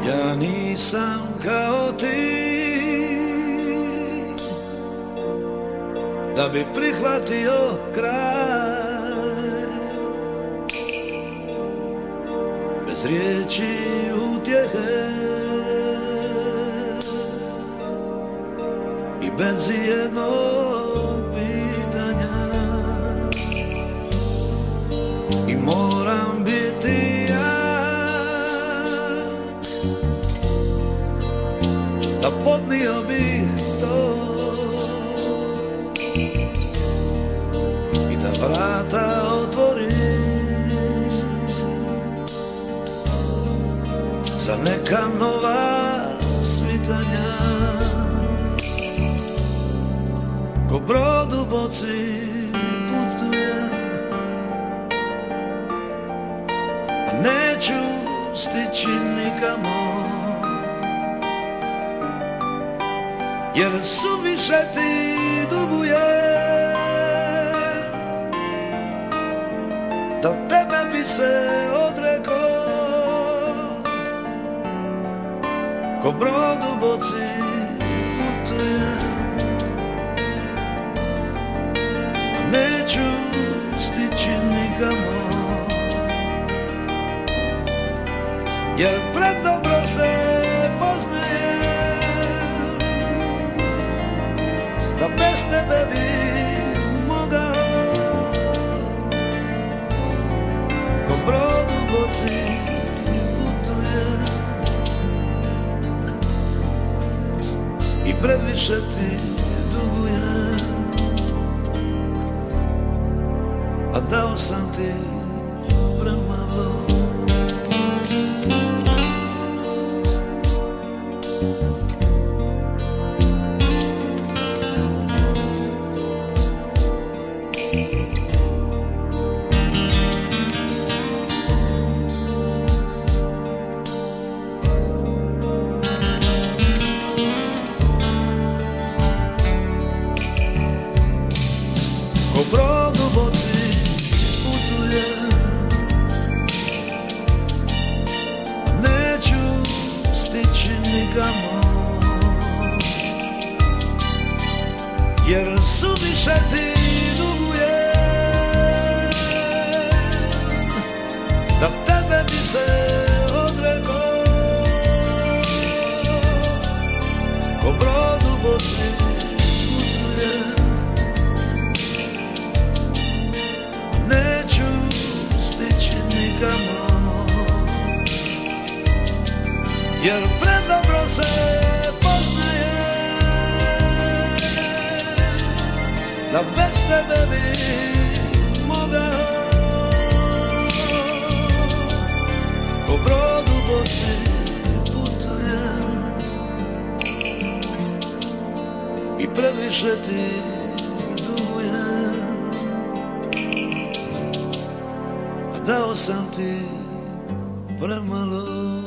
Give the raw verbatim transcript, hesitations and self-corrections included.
Ja nisam kao ti da bi prihvatio kraj, bez riječi utjehe i bez jednog pitanja. I moram biti ja da podnio bih to i da vrata otvorim za neka nova svitanja. Ko brod u boci putujem, a neću stići nikamo, jer suviše ti dugujem, da tebe bi se odrekao. Ko brod u boci putujem, a neću stići nikamo, jer predobro se poznajem, da bez tebe bi mogao. Ko brod u boci putujem i previše ti dugujem, a dao sam ti premalo. Ko brod u boci putujem, neću stići nikamo, jer suviše ti dugujem, da tebe bi se odrekao. Ko brod u boci putujem, neću stići nikamo, jer predobro se poznajem, da bez tebe bi mogao. Ko brod u boci putujem i previše ti dugujem, a dao sam ti premalo.